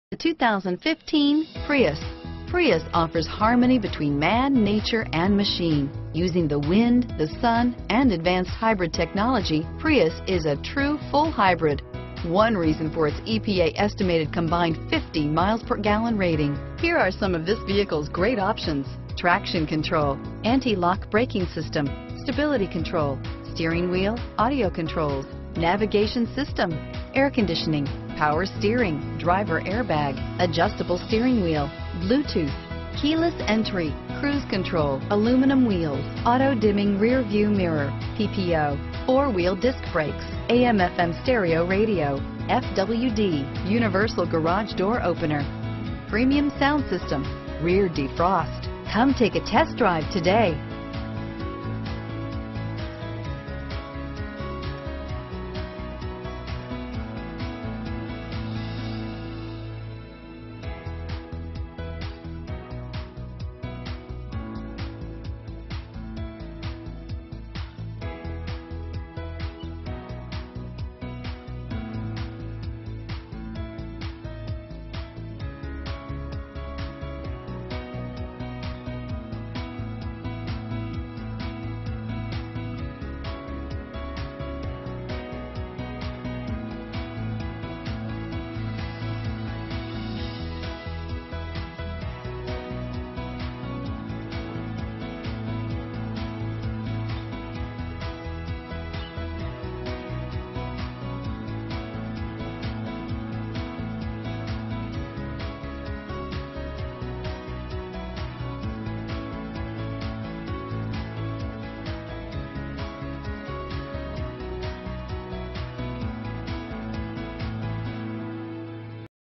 The 2015 Prius. Prius offers harmony between man, nature, and machine. Using the wind, the sun, and advanced hybrid technology, Prius is a true full hybrid. One reason for its EPA estimated combined 50 miles per gallon rating. Here are some of this vehicle's great options: traction control, anti-lock braking system, stability control, steering wheel audio controls, navigation system, air conditioning, power steering, driver airbag, adjustable steering wheel, Bluetooth, keyless entry, cruise control, aluminum wheels, auto dimming rear view mirror, PPO, four-wheel disc brakes, AM/FM stereo radio, FWD, universal garage door opener, premium sound system, rear defrost. Come take a test drive today.